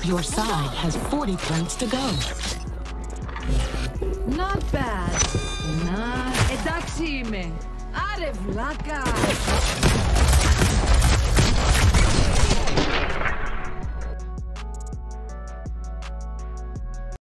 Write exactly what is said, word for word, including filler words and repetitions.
Your side has forty points to go. Not bad. Να, εντάξει είμαι. Άρε βλάκα.